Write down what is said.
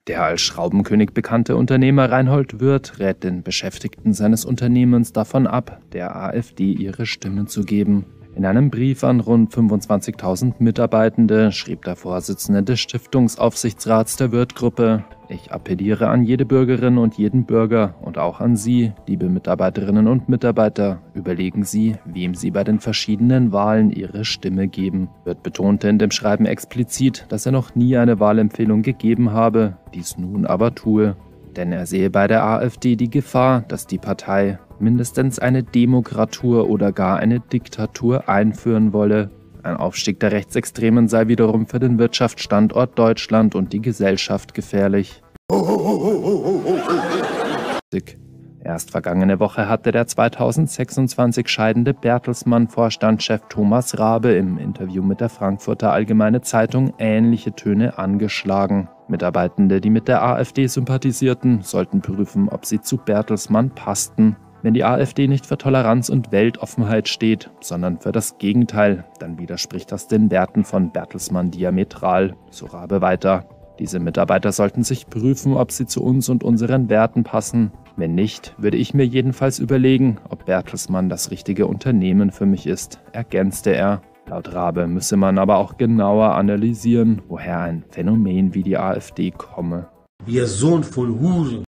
Der als Schraubenkönig bekannte Unternehmer Reinhold Wirth rät den Beschäftigten seines Unternehmens davon ab, der AfD ihre Stimme zu geben. In einem Brief an rund 25.000 Mitarbeitende schrieb der Vorsitzende des Stiftungsaufsichtsrats der Wirth-Gruppe: Ich appelliere an jede Bürgerin und jeden Bürger und auch an Sie, liebe Mitarbeiterinnen und Mitarbeiter, überlegen Sie, wem Sie bei den verschiedenen Wahlen Ihre Stimme geben. Wirth betonte in dem Schreiben explizit, dass er noch nie eine Wahlempfehlung gegeben habe, dies nun aber tue. Denn er sehe bei der AfD die Gefahr, dass die Partei mindestens eine Demokratur oder gar eine Diktatur einführen wolle. Ein Aufstieg der Rechtsextremen sei wiederum für den Wirtschaftsstandort Deutschland und die Gesellschaft gefährlich. Erst vergangene Woche hatte der 2026 scheidende Bertelsmann-Vorstandschef Thomas Rabe im Interview mit der Frankfurter Allgemeine Zeitung ähnliche Töne angeschlagen. Mitarbeitende, die mit der AfD sympathisierten, sollten prüfen, ob sie zu Bertelsmann passten. Wenn die AfD nicht für Toleranz und Weltoffenheit steht, sondern für das Gegenteil, dann widerspricht das den Werten von Bertelsmann diametral, so Rabe weiter. Diese Mitarbeiter sollten sich prüfen, ob sie zu uns und unseren Werten passen. Wenn nicht, würde ich mir jedenfalls überlegen, ob Bertelsmann das richtige Unternehmen für mich ist, ergänzte er. Laut Rabe müsse man aber auch genauer analysieren, woher ein Phänomen wie die AfD komme. Ihr Sohn von Huren!